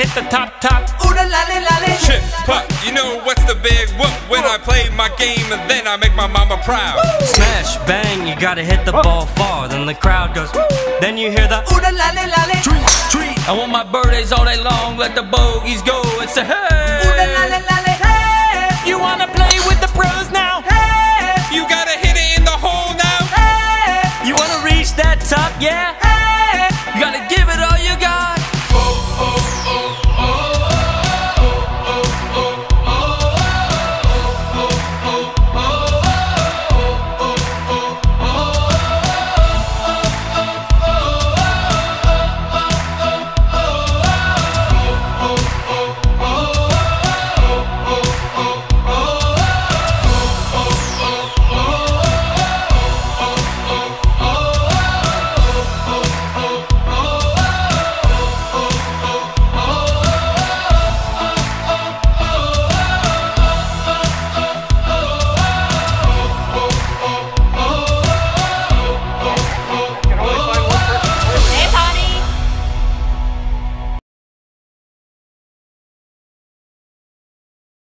hit the top. Ooh la la la la. Chip, pop, you know what's the big whoop? When I play my game and then I make my mama proud. Smash, bang, you gotta hit the ball far. Then the crowd goes, then you hear the Ooh la la la la. treat. I want my birthdays all day long, let the bogeys go and say hey. Ooh la la la la.